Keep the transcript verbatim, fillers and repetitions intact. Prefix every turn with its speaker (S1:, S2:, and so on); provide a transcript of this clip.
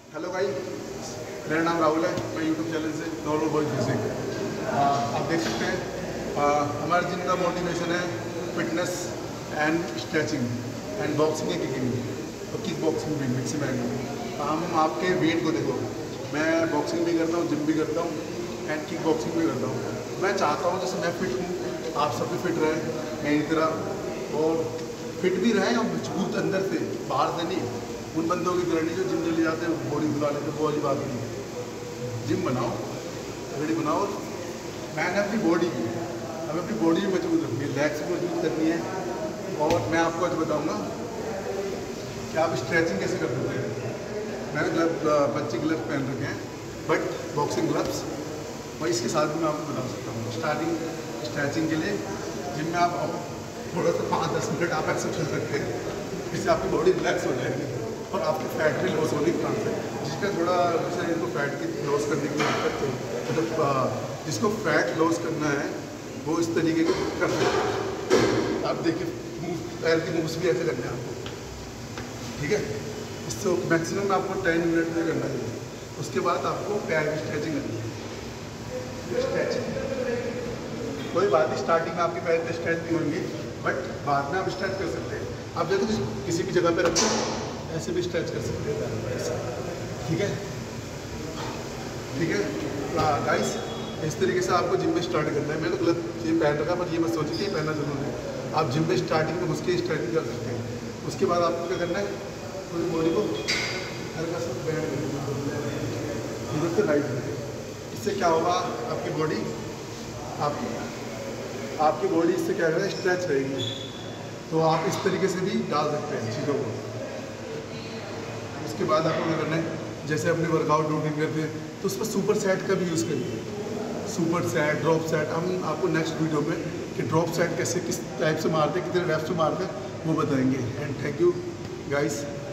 S1: Hello भाई, मेरा नाम राहुल है। मैं यूट्यूब चैनल से नॉर्मल बॉय फिजिक। आप देख सकते हैं आ, हमारे जिम का मोटिवेशन है fitness and stretching and boxing है, किकिंग और किक बॉक्सिंग भी मिक्स में। हम आपके वेट को देखो, मैं बॉक्सिंग भी करता हूँ, जिम भी करता हूँ एंड किक बॉक्सिंग भी करता हूँ। मैं चाहता हूँ जैसे मैं फिट हूँ, आप सब भी फिट रहें मेरी तरह, और फिट भी रहें और मजबूत अंदर से, बाहर से नहीं। उन बंदों की तरह नहीं जो जिम चले जाते हैं बॉडी बुला लेते, वो वाली बात नहीं। जिम बनाओ, बॉडी बनाओ। मैंने अपनी बॉडी की, हमें अपनी बॉडी भी मजबूत रखनी है, लेग्स भी मजबूत करनी है। और मैं आपको आज बताऊंगा कि आप स्ट्रेचिंग कैसे कर सकते हैं। मैंने ग्लव बच्चे ग्लव्स पहन रखे हैं, बट बॉक्सिंग ग्लव्स, और इसके साथ भी मैं आपको बता सकता हूँ स्टार्टिंग स्ट्रेचिंग के लिए जिम में आप थोड़ा सा पाँच दस मिनट आप एक्सरसाइज कर सकते हैं, जिससे आपकी बॉडी रिलैक्स हो जाएगी और आपकी फैट भी लॉस होने की चांस है। जिसका थोड़ा जैसे इनको फैट की लॉस करने की दिक्कत है, मतलब जिसको फैट लॉस करना है वो इस तरीके के कर सकते हैं। आप देखिए मूव, पैर के मूव्स भी ऐसे करने हैं आपको, ठीक है। इससे मैक्सिमम आपको टेन मिनट में करना चाहिए। उसके बाद आपको पैर की स्ट्रेचिंग करनी है। स्ट्रेचिंग कोई बात नहीं, स्टार्टिंग में आपकी पैर की स्ट्रेच नहीं होंगी, बट बाद में आप स्ट्रेच कर सकते हैं। आप देखो किसी भी जगह पे रखते हैं, ऐसे भी स्ट्रेच कर सकते हैं, ठीक है ठीक है गाइस। इस तरीके से आपको जिम में स्टार्ट करना है। मैंने तो गलत ये पहन रखा, पर ये मैं सोची कि पहनना जरूरी है। आप जिम में स्टार्टिंग में घुस के स्ट्रेचिंग कर सकते हैं। उसके बाद आपको क्या करना है, पूरी बॉडी को हल्का सा बैंड करना है इधर से राइट में। इससे क्या होगा, आपकी बॉडी आपकी आपकी बॉडी इससे क्या करेगा, स्ट्रेच रहेगी। तो आप इस तरीके से भी डाल सकते हैं चीज़ों को। उसके बाद आपको क्या करना है, जैसे अपने वर्कआउट रूटीन करते हैं तो उस पर सुपर सेट का भी यूज़ करिए। सुपर सेट, ड्रॉप सेट, हम आपको नेक्स्ट वीडियो में कि ड्रॉप सेट कैसे, किस टाइप से मारते हैं, कितने रेप्स में मारते हैं, वो बताएंगे। And thank you guys.